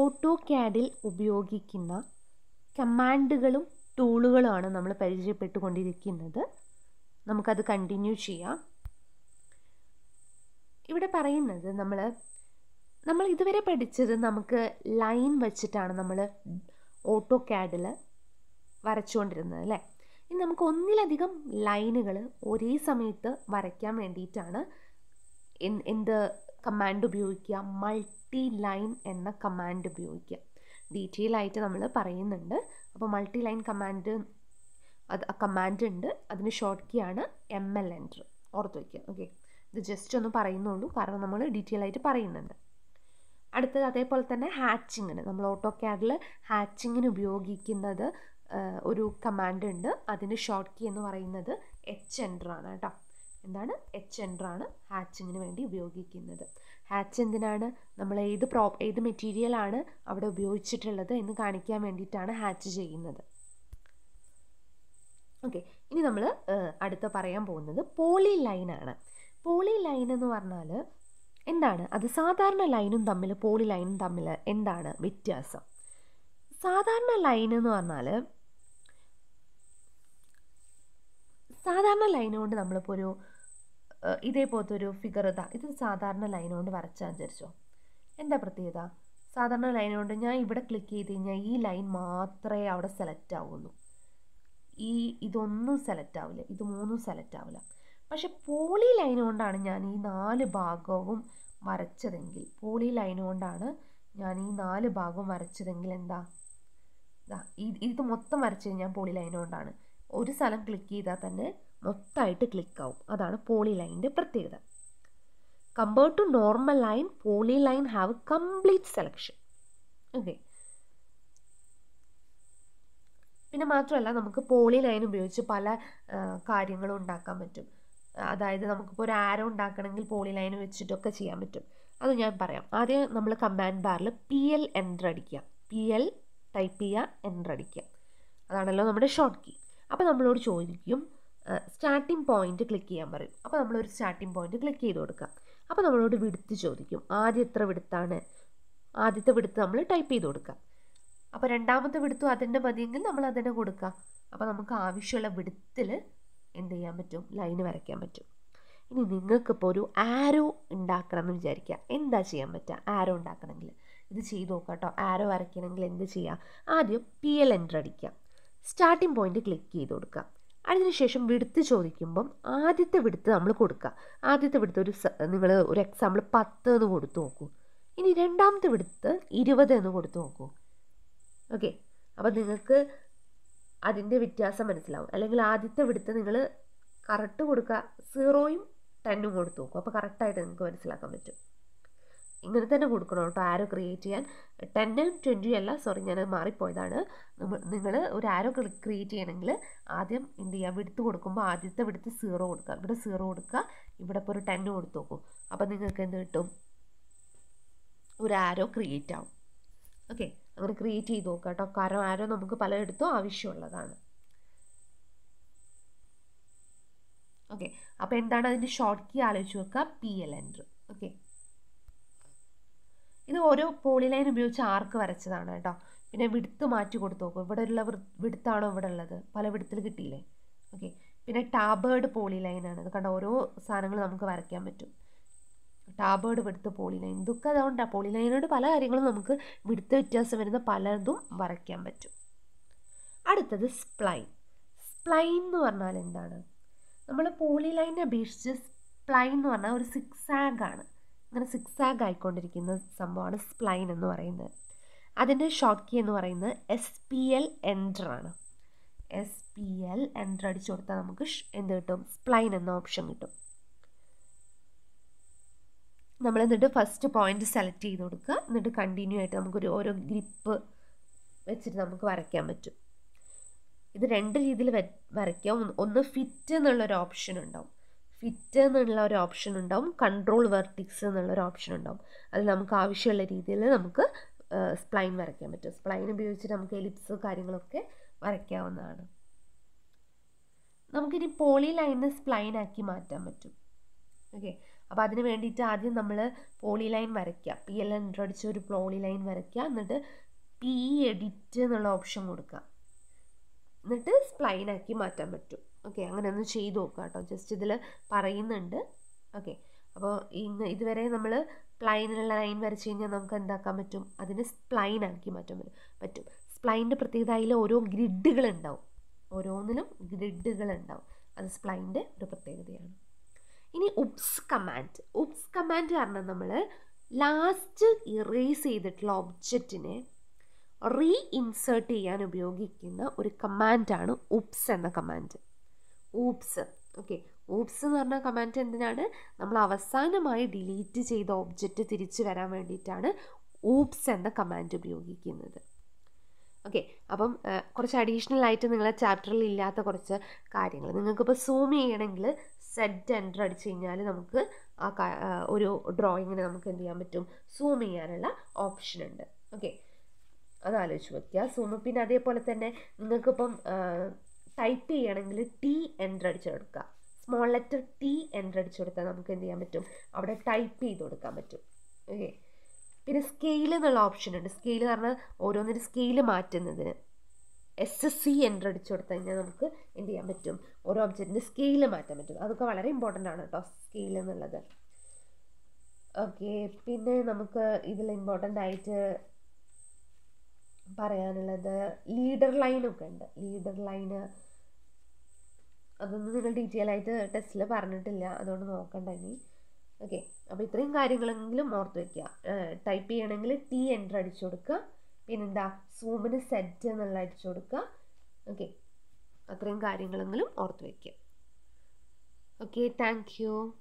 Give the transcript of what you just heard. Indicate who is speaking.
Speaker 1: ഓട്ടോകാഡിൽ ഉപയോഗിക്കുന്ന കമാൻഡുകളും ടൂളുകളുമാണ് നമ്മൾ പരിചയപ്പെട്ടുകൊണ്ടിരിക്കുന്നത്. നമുക്കത് കണ്ടിന്യൂ ചെയ്യാം. ഇവിടെ പറയുന്നത് നമ്മൾ ഇതുവരെ പഠിച്ചത് നമുക്ക് ലൈൻ വെച്ചിട്ടാണ് നമ്മൾ ഓട്ടോകാഡിൽ വരച്ചുകൊണ്ടിരുന്നത് അല്ലേ. ഇനി നമുക്ക് ഒന്നിലധികം ലൈനുകൾ ഒരേ സമയത്ത് വരയ്ക്കാൻ വേണ്ടിയിട്ടാണ് എന്ത് കമാൻഡ് ഉപയോഗിക്കുക, മൾട്ടി ലൈൻ എന്ന കമാൻഡ് ഉപയോഗിക്കുക. ഡീറ്റെയിൽ ആയിട്ട് നമ്മൾ പറയുന്നുണ്ട്. അപ്പോൾ മൾട്ടി ലൈൻ കമാൻഡ് ഉണ്ട്, അതിന് ഷോർട്ട് കീ ആണ് ML എൻ്റർ, ഓർത്ത് വയ്ക്കുക. ഓക്കെ, ഇത് ജസ്റ്റ് ഒന്ന് പറയുന്നുള്ളൂ, കാരണം നമ്മൾ ഡീറ്റെയിൽ ആയിട്ട് പറയുന്നുണ്ട്. അടുത്തത് അതേപോലെ തന്നെ ഹാച്ചിങ്ങിന്, നമ്മൾ ഓട്ടോകാഡിൽ ഹാച്ചിങ്ങിന് ഉപയോഗിക്കുന്നത് ഒരു കമാൻഡ് ഉണ്ട്, അതിൻ്റെ ഷോർട്ട് കീ എന്ന് പറയുന്നത് H എൻ്റർ ആണ് കേട്ടോ. എന്താണ്? H എൻ്റർ ആണ് ഹാച്ചിങ്ങിന് വേണ്ടി ഉപയോഗിക്കുന്നത്. ഹാച്ച് എന്തിനാണ്? നമ്മൾ ഏത് മെറ്റീരിയലാണ് അവിടെ ഉപയോഗിച്ചിട്ടുള്ളത് എന്ന് കാണിക്കാൻ വേണ്ടിയിട്ടാണ് ഹാച്ച് ചെയ്യുന്നത്. ഓക്കെ, ഇനി നമ്മൾ അടുത്ത പറയാൻ പോകുന്നത് പോളി ലൈനാണ്. പോളി ലൈൻ എന്ന് പറഞ്ഞാൽ എന്താണ്? അത് സാധാരണ ലൈനും തമ്മിൽ പോളി ലൈനും തമ്മിൽ എന്താണ് വ്യത്യാസം? സാധാരണ ലൈൻ എന്ന് പറഞ്ഞാൽ സാധാരണ ലൈൻ കൊണ്ട് നമ്മളിപ്പോൾ ഒരു ഇതേപോലത്തെ ഒരു ഫിഗർ ഇത് സാധാരണ ലൈൻ കൊണ്ട് വരച്ചാൽ വിചാരിച്ചോ, എന്താ പ്രത്യേകത? സാധാരണ ലൈൻ കൊണ്ട് ഞാൻ ഇവിടെ ക്ലിക്ക് ചെയ്ത് കഴിഞ്ഞാൽ ഈ ലൈൻ മാത്രമേ അവിടെ സെലക്ട് ആവുള്ളൂ, ഇതൊന്നും സെലക്ട് ആവില്ല, ഇത് മൂന്നും സെലക്ട് ആവില്ല. പക്ഷെ പോളി ലൈൻ കൊണ്ടാണ് ഞാൻ ഈ 4 ഭാഗവും വരച്ചതെങ്കിൽ, പോളി ലൈൻ കൊണ്ടാണ് ഞാൻ ഈ 4 ഭാഗവും വരച്ചതെങ്കിൽ എന്താ? ഇത് മൊത്തം വരച്ചു കഴിഞ്ഞാൽ പോളി ലൈൻ കൊണ്ടാണ്. ഒരു സ്ഥലം ക്ലിക്ക് ചെയ്താൽ തന്നെ മൊത്തമായിട്ട് ക്ലിക്കാവും. അതാണ് പോളി ലൈനിൻ്റെ പ്രത്യേകത. Compared to normal line, poly line have complete selection. Okay, പിന്നെ മാത്രമല്ല നമുക്ക് പോളി ലൈൻ ഉപയോഗിച്ച് പല കാര്യങ്ങളും ഉണ്ടാക്കാൻ പറ്റും. അതായത് നമുക്കിപ്പോൾ ഒരു ആരോ ഉണ്ടാക്കണമെങ്കിൽ പോളി ലൈൻ വെച്ചിട്ടൊക്കെ ചെയ്യാൻ പറ്റും. അത് ഞാൻ പറയാം. ആദ്യം നമ്മൾ കമാൻഡ് ബാറിൽ PL എൻ്റർ അടിക്കുക, PL ടൈപ്പ് ചെയ്യുക, എൻ്റർ അടിക്കുക. അതാണല്ലോ നമ്മുടെ ഷോർട്ട് കീ. അപ്പോൾ നമ്മളോട് ചോദിക്കും സ്റ്റാർട്ടിംഗ് പോയിന്റ് ക്ലിക്ക് ചെയ്യാൻ പറയും. അപ്പോൾ നമ്മളൊരു സ്റ്റാർട്ടിംഗ് പോയിന്റ് ക്ലിക്ക് ചെയ്ത് കൊടുക്കുക. അപ്പോൾ നമ്മളോട് വിഡ്ത്ത് ചോദിക്കും. ആദ്യം എത്ര വിഡ്ത്താണ്? ആദ്യത്തെ വിഡ്ത്ത് നമ്മൾ ടൈപ്പ് ചെയ്ത് കൊടുക്കുക. അപ്പോൾ രണ്ടാമത്തെ വിഡ്ത്തും അതിൻ്റെ മതിയെങ്കിൽ നമ്മൾ അതിനെ കൊടുക്കുക. അപ്പോൾ നമുക്ക് ആവശ്യമുള്ള വിഡ്ത്തിൽ എന്ത് ചെയ്യാൻ പറ്റും? ലൈന് വരയ്ക്കാൻ പറ്റും. ഇനി നിങ്ങൾക്കിപ്പോൾ ഒരു ആരോ ഉണ്ടാക്കണം എന്ന് വിചാരിക്കുക. എന്താ ചെയ്യാൻ പറ്റുക? ആരോ ഉണ്ടാക്കണമെങ്കിൽ ഇത് ചെയ്ത് നോക്കാം കേട്ടോ. ആരോ വരയ്ക്കണമെങ്കിൽ എന്ത് ചെയ്യുക? ആദ്യം PL എൻ്റർ അടിക്കുക, സ്റ്റാർട്ടിംഗ് പോയിന്റ് ക്ലിക്ക് ചെയ്ത് കൊടുക്കുക. അതിനുശേഷം വിഡ്ത്ത് ചോദിക്കുമ്പം ആദ്യത്തെ വിഡ്ത്ത് നമ്മൾ കൊടുക്കുക. ആദ്യത്തെ വിഡ്ത്ത് നിങ്ങൾ ഒരു എക്സാമ്പിൾ 10 എന്ന് കൊടുത്തു നോക്കൂ. ഇനി രണ്ടാമത്തെ വിഡ്ത്ത് 20 എന്ന് കൊടുത്തു നോക്കൂ. ഓക്കെ, അപ്പോൾ നിങ്ങൾക്ക് അതിൻ്റെ വ്യത്യാസം മനസ്സിലാവും. അല്ലെങ്കിൽ ആദ്യത്തെ വിഡ്ത്ത് നിങ്ങൾ കറക്റ്റ് കൊടുക്കുക, 0ഉം 10ഉം കൊടുത്തു നോക്കും. അപ്പോൾ കറക്റ്റായിട്ട് നിങ്ങൾക്ക് മനസ്സിലാക്കാൻ പറ്റും. ഇങ്ങനെ തന്നെ കൊടുക്കണം കേട്ടോ ആരോ ക്രിയേറ്റ് ചെയ്യാൻ. 10ഉം 20ഉം അല്ല, സോറി ഞാൻ മാറിപ്പോയതാണ്. നിങ്ങൾ ഒരു ആരോ ക്രിയേറ്റ് ചെയ്യണമെങ്കിൽ ആദ്യം എന്ത് ചെയ്യുക? വിഡ്ത്ത് കൊടുക്കുമ്പോൾ ആദ്യത്തെ വിഡ്ത്ത് 0 കൊടുക്കുക, ഇവിടെ 0 കൊടുക്കുക, ഇവിടെ ഇപ്പോൾ ഒരു 10 കൊടുത്ത് നോക്കും. അപ്പോൾ നിങ്ങൾക്ക് എന്ത് കിട്ടും? ഒരു ആരോ ക്രിയേറ്റ് ആവും. ഓക്കെ, അങ്ങനെ ക്രിയേറ്റ് ചെയ്ത് നോക്കുക കേട്ടോ, കാരണം ആരോ നമുക്ക് പലയിടത്തും ആവശ്യമുള്ളതാണ്. ഓക്കെ, അപ്പോൾ എന്താണ് അതിൻ്റെ ഷോർട്ട് കീ ആലോചിച്ച് വെക്കുക, PL എൻ്റർ. ഓക്കെ, ഇത് ഓരോ പോളി ലൈൻ ഉപയോഗിച്ച് ആർക്ക് വരച്ചതാണ് കേട്ടോ. പിന്നെ വിഡ്ത്ത് മാറ്റി കൊടുത്ത് നോക്കും. ഇവിടെ ഉള്ള വിഡ്ത്താണോ ഇവിടെ ഉള്ളത്? പല വിഡ്ത്തിൽ കിട്ടിയില്ലേ? ഓക്കെ, പിന്നെ ടാബേർഡ് പോളി ലൈനാണ്. ഇത് കണ്ട ഓരോ സാധനങ്ങൾ നമുക്ക് വരയ്ക്കാൻ പറ്റും. ടാബേർഡ് വിഡ്ത്ത് പോളി ലൈൻ, ഇതൊക്കെ അതുകൊണ്ടാണ് പോളി ലൈനോട് പല കാര്യങ്ങളും നമുക്ക് വിഡ്ത്ത് വ്യത്യാസം വരുന്ന പലതും വരയ്ക്കാൻ പറ്റും. അടുത്തത് സ്പ്ലൈൻ. സ്പ്ലൈൻ എന്ന് പറഞ്ഞാൽ എന്താണ്? നമ്മൾ പോളി ലൈനെ അപേക്ഷിച്ച് സ്പ്ലൈൻ എന്ന് പറഞ്ഞാൽ ഒരു സിക്സാഗ് ആണ്. അങ്ങനെ സിക്സാഗ് ആയിക്കൊണ്ടിരിക്കുന്ന സംഭവമാണ് സ്പ്ലൈൻ എന്ന് പറയുന്നത്. അതിൻ്റെ ഷോർട്ട് കീ എന്ന് പറയുന്നത് SPL എൻ്റർ ആണ്. SPL എൻ്റർ അടിച്ചു കൊടുത്താൽ നമുക്ക് എന്ത് കിട്ടും? സ്പ്ലൈൻ എന്ന ഓപ്ഷൻ കിട്ടും. നമ്മൾ എന്നിട്ട് ഫസ്റ്റ് പോയിന്റ് സെലക്ട് ചെയ്ത് കൊടുക്കുക. എന്നിട്ട് കണ്ടിന്യൂ ആയിട്ട് നമുക്കൊരു ഓരോ ഗ്രിപ്പ് വെച്ചിട്ട് നമുക്ക് വരയ്ക്കാൻ പറ്റും. ഇത് 2 രീതിയിൽ വരയ്ക്കാം. ഒന്ന് ഫിറ്റ് എന്നുള്ളൊരു ഓപ്ഷൻ ഉണ്ടാവും, ഫിറ്റ് എന്നുള്ള ഒരു ഓപ്ഷൻ ഉണ്ടാവും, കൺട്രോൾ വെർട്ടിക്സ് എന്നുള്ളൊരു ഓപ്ഷൻ ഉണ്ടാവും. അതിൽ നമുക്ക് ആവശ്യമുള്ള രീതിയിൽ നമുക്ക് സ്പ്ലൈൻ വരയ്ക്കാൻ പറ്റും. സ്പ്ലൈൻ ഉപയോഗിച്ചിട്ട് നമുക്ക് എലിപ്സ് കാര്യങ്ങളൊക്കെ വരയ്ക്കാവുന്നതാണ്. നമുക്കിനി പോളി ലൈനിനെ സ്പ്ലൈൻ ആക്കി മാറ്റാൻ പറ്റും. ഓക്കെ, അപ്പോൾ അതിന് വേണ്ടിയിട്ട് ആദ്യം നമ്മൾ പോളി ലൈൻ വരയ്ക്കുക, PL എൻ്റർ അടിച്ച് ഒരു പോളി ലൈൻ വരയ്ക്കുക, എന്നിട്ട് എഡിറ്റ് എന്നുള്ള ഓപ്ഷൻ കൊടുക്കുക, എന്നിട്ട് സ്പ്ലൈനാക്കി മാറ്റാൻ പറ്റും. ഓക്കെ, അങ്ങനെ ഒന്ന് ചെയ്ത് നോക്കുക കേട്ടോ, ജസ്റ്റ് ഇതിൽ പറയുന്നുണ്ട്. ഓക്കെ, അപ്പോൾ ഇതുവരെ നമ്മൾ പ്ലൈനുള്ള ലൈൻ വരച്ച് കഴിഞ്ഞാൽ നമുക്ക് എന്താക്കാൻ പറ്റും, അതിനെ സ്പ്ലൈനാക്കി മാറ്റാൻ പറ്റും. സ്പ്ലൈൻ്റെ പ്രത്യേകത അതിൽ ഓരോ ഗ്രിഡുകളുണ്ടാവും, ഓരോന്നിലും ഗ്രിഡുകളുണ്ടാവും, അത് സ്പ്ലൈൻ്റെ ഒരു പ്രത്യേകതയാണ്. ഇനി ഉപ്സ് കമാൻഡ് പറഞ്ഞാൽ നമ്മൾ ലാസ്റ്റ് ഇറേസ് ചെയ്തിട്ടുള്ള ഒബ്ജക്റ്റിനെ റീഇൻസേർട്ട് ചെയ്യാൻ ഉപയോഗിക്കുന്ന ഒരു കമാൻഡാണ് ഉപ്സ് എന്ന കമാൻഡ്. ഊപ്സ്. ഓക്കെ, ഊപ്സ് എന്ന് പറഞ്ഞ കമാൻഡ് എന്തിനാണ്, നമ്മൾ അവസാനമായി ഡിലീറ്റ് ചെയ്ത ഒബ്ജക്റ്റ് തിരിച്ചു വരാൻ വേണ്ടിയിട്ടാണ് ഊപ്സ് എന്ന കമാൻഡ് ഉപയോഗിക്കുന്നത്. ഓക്കെ, അപ്പം കുറച്ച് അഡീഷണൽ ആയിട്ട് നിങ്ങളെ ചാപ്റ്ററിൽ ഇല്ലാത്ത കുറച്ച് കാര്യങ്ങൾ, നിങ്ങൾക്കിപ്പോൾ സൂം ചെയ്യണമെങ്കിൽ സെറ്റ് എൻ്റർ അടിച്ച് കഴിഞ്ഞാൽ നമുക്ക് ഒരു ഡ്രോയിങ്ങിന് നമുക്ക് എന്ത് ചെയ്യാൻ പറ്റും, സൂം ചെയ്യാനുള്ള ഓപ്ഷൻ ഉണ്ട്. ഓക്കെ, അത് ആലോചിച്ച് വയ്ക്കുക. സൂം. പിന്നെ അതേപോലെ തന്നെ നിങ്ങൾക്കിപ്പം ടൈപ്പ് ചെയ്യണമെങ്കിൽ T എൻ്റർ അടിച്ച് കൊടുക്കുക, സ്മോൾ ലെറ്റർ T എൻ്റർ അടിച്ച് കൊടുത്താൽ നമുക്ക് എന്ത് ചെയ്യാൻ പറ്റും, അവിടെ ടൈപ്പ് ചെയ്ത് കൊടുക്കാൻ പറ്റും. ഓക്കെ, പിന്നെ സ്കെയിൽ എന്നുള്ള ഓപ്ഷൻ ഉണ്ട്. സ്കെയിൽ പറഞ്ഞാൽ ഓരോന്നിനും സ്കെയിൽ മാറ്റുന്നതിന് SC എൻ്റർ അടിച്ച് കൊടുത്തു കഴിഞ്ഞാൽ നമുക്ക് എന്ത് ചെയ്യാൻ പറ്റും, ഓരോ ഒബ്ജക്റ്റിൻ്റെ സ്കെയിൽ മാറ്റാൻ പറ്റും. അതൊക്കെ വളരെ ഇമ്പോർട്ടൻ്റ് ആണ് കേട്ടോ, സ്കെയിൽ എന്നുള്ളത്. ഓക്കെ, പിന്നെ നമുക്ക് ഇതിൽ ഇമ്പോർട്ടൻ്റ് ആയിട്ട് പറയാനുള്ളത് ലീഡർ ലൈനൊക്കെ ഉണ്ട്. ലീഡർ ലൈന് അതൊന്നും നിങ്ങൾ ഡീറ്റെയിൽ ആയിട്ട് ടെസ്റ്റിൽ പറഞ്ഞിട്ടില്ല, അതുകൊണ്ട് നോക്കണ്ട ഇനി. ഓക്കെ, അപ്പോൾ ഇത്രയും കാര്യങ്ങളെങ്കിലും ഓർത്ത് വയ്ക്കുക. ടൈപ്പ് ചെയ്യണമെങ്കിൽ T എൻ്റർ അടിച്ചു കൊടുക്കുക, പിന്നെന്താ സൂമിന് സെറ്റ് എന്നുള്ള അടിച്ചു കൊടുക്കുക. ഓക്കെ, അത്രയും കാര്യങ്ങളെങ്കിലും ഓർത്ത് വയ്ക്കുക. Okay, thank U.